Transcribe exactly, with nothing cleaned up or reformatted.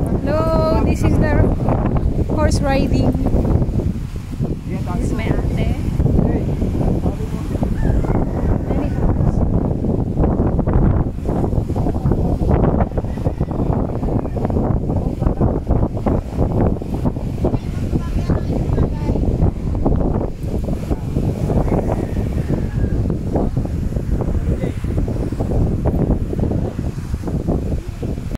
Hello, this is the horse riding. This is my ate.